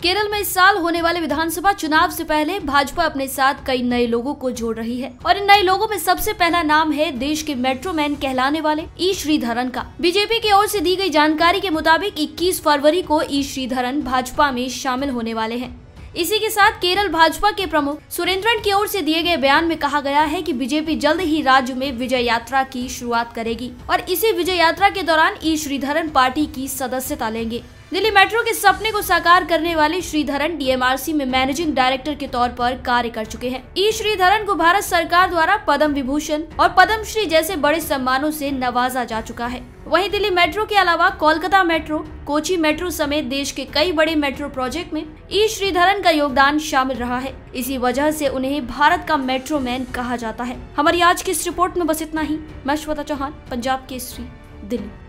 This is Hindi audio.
केरल में इस साल होने वाले विधानसभा चुनाव से पहले भाजपा अपने साथ कई नए लोगों को जोड़ रही है और इन नए लोगों में सबसे पहला नाम है देश के मेट्रो मैन कहलाने वाले ई श्रीधरन का। बीजेपी की ओर से दी गई जानकारी के मुताबिक 21 फरवरी को ई श्रीधरन भाजपा में शामिल होने वाले हैं। इसी के साथ केरल भाजपा के प्रमुख सुरेंद्रन की ओर से दिए गए बयान में कहा गया है कि बीजेपी जल्द ही राज्य में विजय यात्रा की शुरुआत करेगी और इसी विजय यात्रा के दौरान ई श्रीधरन पार्टी की सदस्यता लेंगे। दिल्ली मेट्रो के सपने को साकार करने वाले श्रीधरन डीएमआरसी में मैनेजिंग डायरेक्टर के तौर पर कार्य कर चुके हैं। ई श्रीधरन को भारत सरकार द्वारा पद्म विभूषण और पद्मश्री जैसे बड़े सम्मानों से नवाजा जा चुका है। वहीं दिल्ली मेट्रो के अलावा कोलकाता मेट्रो, कोची मेट्रो समेत देश के कई बड़े मेट्रो प्रोजेक्ट में ई श्रीधरन का योगदान शामिल रहा है। इसी वजह से उन्हें भारत का मेट्रो मैन कहा जाता है। हमारी आज की इस रिपोर्ट में बस इतना ही। मैं श्वेता चौहान, पंजाब केसरी, दिल्ली।